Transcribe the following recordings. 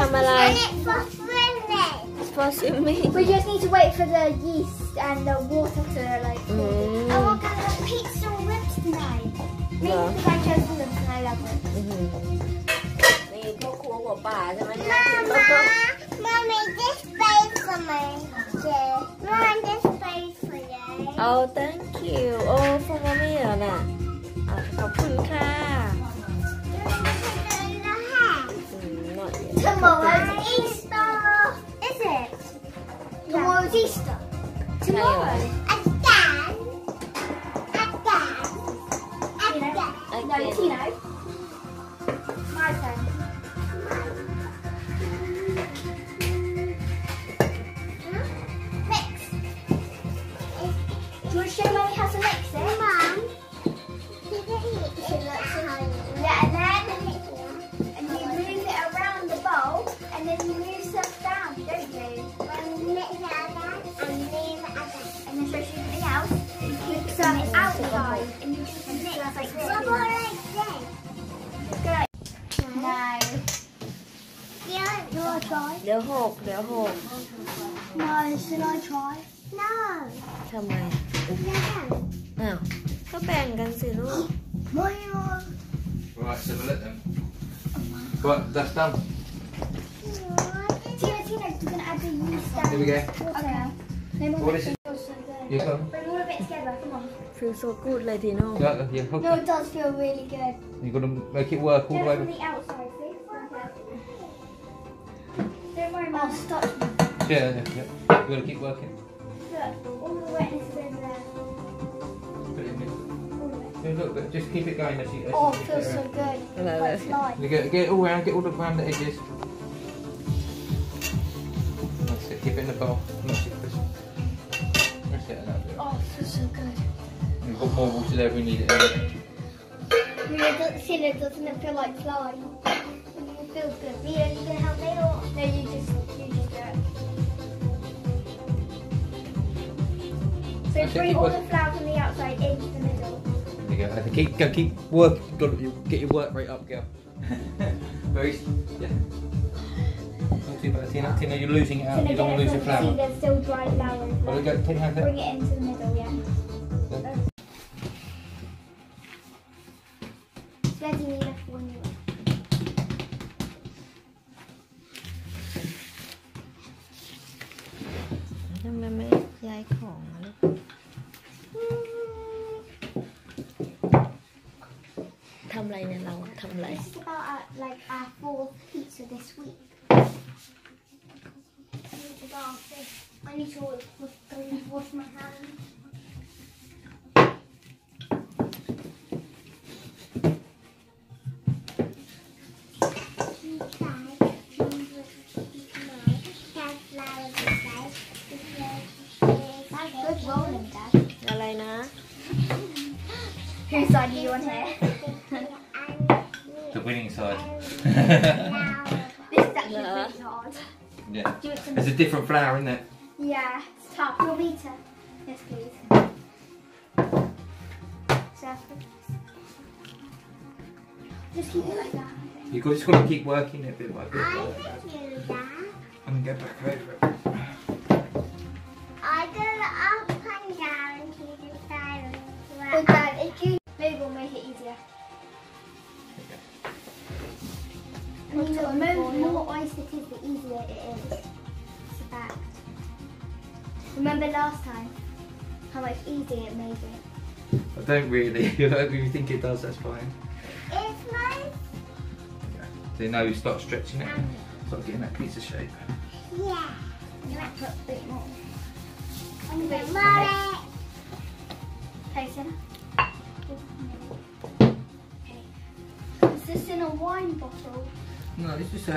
ทำอะไร It's for swimming. for swimming. We just need to wait for the yeast and the water to like. Oh, we're gonna have pizza and ribs tonight. Maybe because I chose the ribs and I love it. นี่พ่อครัวหัวป่าใช่ไหมเนี่ย Mommy, this space for me. Yeah. Mom, this space for you. เอา thank you โอ้ฟังมาไม่เหรอน่ะขอบคุณค่ะ not yet Tomorrow's Easter. Is it? Tomorrow's Easter. Tomorrow. No, Tino. My turn. Mix. Do you want to show Mummy how to mix it? Mom. Yeah, and you move it around the bowl, and then you move stuff down, don't you? And then show something else. You keep some outside, and you just mix like this. Go. No. Do I try? เดี๋ยวหก No, should I try? No. ทำไมอ้าวก็แบ่งกันสิลูก My Right, so we'll let them. Right, that's done. Tina, you're gonna add the yeast down. Here we go. Okay. Then What is it? feels so good. You come. Bring all of it together, come on. feel so good เลยทีโน่ Yeah, hook. No, it does feel really good. You've got to make it work all Get the it way. from the outside, see? Don't worry, Mum. Oh, stop. Yeah. You've got to keep working. Look, all the wetness is over there. Put it in there. All of it. Yeah, look, but just keep it going as you. Oh, it feels so good. Hello. Like slime. You get it all around, get all around the edges. That's it, keep it in the bowl. That's it, Chris. That's it, that'll do it. Oh, it feels so good. We've got more water there if we need it. Doesn't it feel like slime? It feels good. Mia, you gonna help me or no? You just do it. So That's it, bring keep all working. the flour from the outside into the middle. There you go. Keep work. Got to get your work rate up, girl. Very, yeah. Not too bad, Tina. Tina, you're losing it out. Gonna You don't get want to lose it your from- flour. See, there's still dry flour. in Well, there. go, Tina, have Bring that. it into the middle, yeah. Ready, Mia, when you are. ทำไมไม่ย้ายของอะลูกทำอะไรเนี่ยเราทำอะไร This is about like our fourth pizza this week. I need to wash my hands. That's good rolling, Dad. อะไรนะ Whose side do you want here? The winning side. This is actually really hard. Yeah. Do it some. There's a different flour in there. Yeah, it's tough. Your meter. Yes, please. So, just keep it like that. You've just got to keep working it bit by bit. I can do that. And get back over it. I do up and down to the side. But Dad, if you move, will make it easier. I mean, the more ice it is, the easier it is. It's a fact. Remember last time how much easier it made it? I don't really. If you think it does, that's fine. It's nice. So now you start stretching it. Start getting that pizza shape. Yeah. You might put a bit more. Mommy. Place it. Okay. Is this in a wine bottle? No, it's just a.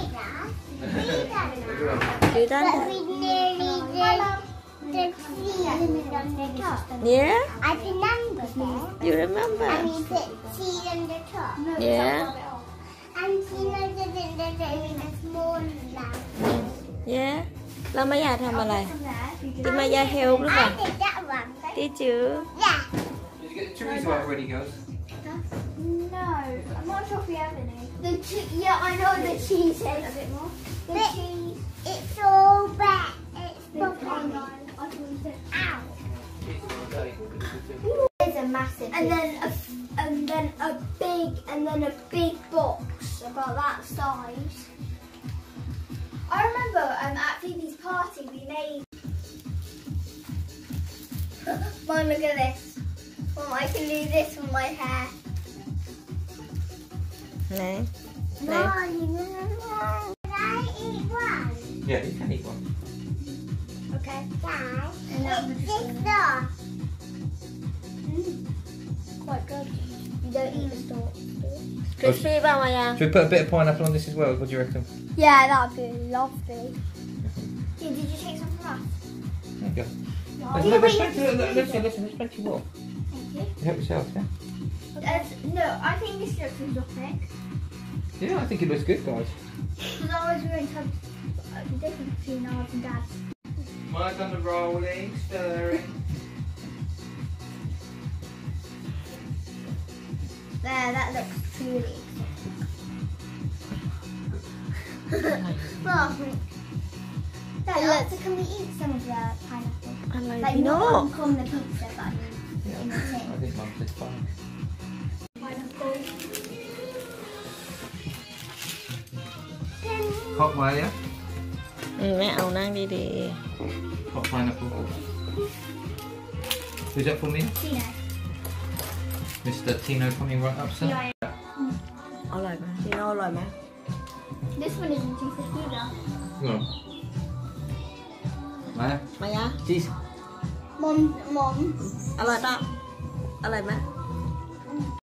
you done But we nearly did the seed on the top. yeah I remember that. you remember And we put seed on the top. No, Yeah. rub it off. And Tina didn't do it in a small lamp. yeah เราไม่อยากทำอะไร From there, you ที่ just มายาเฮลหรือเปล่า I did that one. did you Yeah. Did you get the chorizo out ready, girls? No, I'm not sure if we have any. Yeah, I know the cheese is. A bit more. The cheese. It's all wet. It's bubbling. Ow. There's a massive. And then a big box about that size. I remember at Phoebe's party we made. Mom, look at this. Mom, I can do this with my hair. Nè. Mom, can I eat one? Yeah, you can eat one. Okay. Dad, And that it's was this stuff. quite good. You don't eat the stalk. Crispy vào mày à? Should we put a bit of pineapple on this as well? What do you reckon? Yeah, that'd be lovely. Did you take some from us? There you go. No. There's plenty more. Thank you. You help yourself, yeah? No, I think this looks exotic. Yeah, I think it looks good, guys. Because otherwise we're going to have the difference between ours and Dad's. Mike on the rolling, stirring. There, that looks really exotic. Well, Dad, so can we eat some of the pineapple? อะไร Like พี่โน่ not on the pizza, but Yeah, in the I tin. think Mum says fine. Pineapple. Hot way, yeah? แม่เอานั่งดี Hot pineapple. Who's that for me? Tino. Mr. Tino coming right up, sir? Yeah. ๆอร่อยไหมพี่โน่อร่อยไหม This one isn't too thick either. No. Maya? มายะ Cheese. Mom. อร่อยป่ะอร่อยไหม